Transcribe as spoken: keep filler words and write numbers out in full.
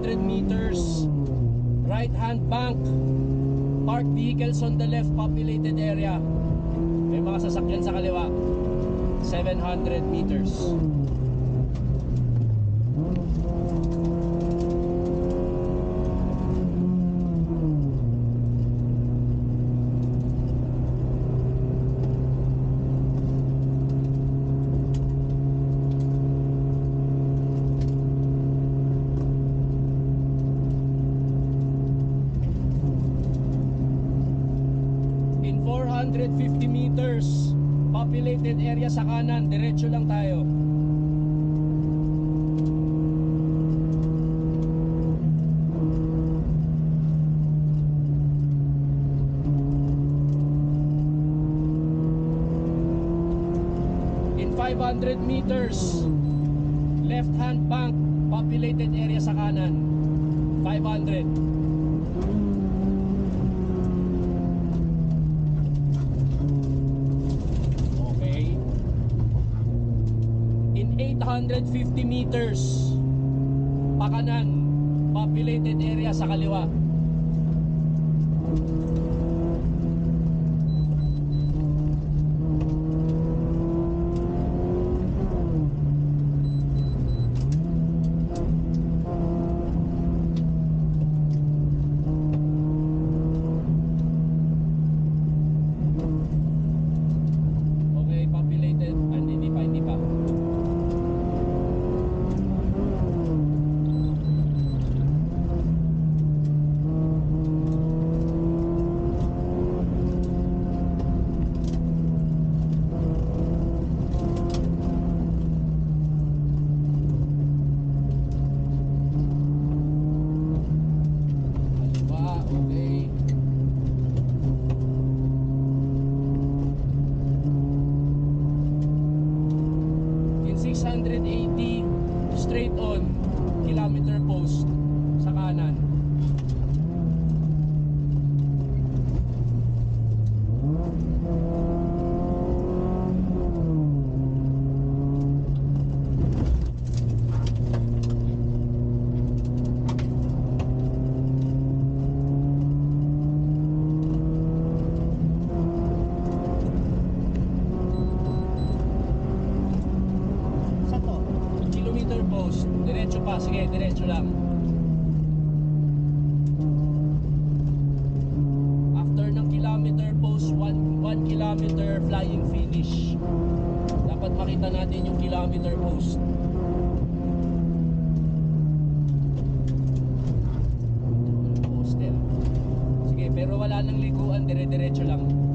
hundred meters, right hand bank, parked vehicles on the left, populated area. May mga sasakyan sa kaliwa. Seven hundred meters. four hundred fifty meters, populated area sa kanan, diretso lang tayo. In five hundred meters, left hand bank, populated area sa kanan. Five hundred. eight hundred fifty meters, pakanan, populated area sa kaliwa. Okay, populated, and hindi pa, hindi pa. six hundred eighty, straight on, kilometer post sa kanan. Post, diretso pa, sige, diretso lang. After ng kilometer post, one, one kilometer flying finish. Dapat makita natin yung kilometer post. Poster. Sige, pero wala nang liguan, dire-diretso lang.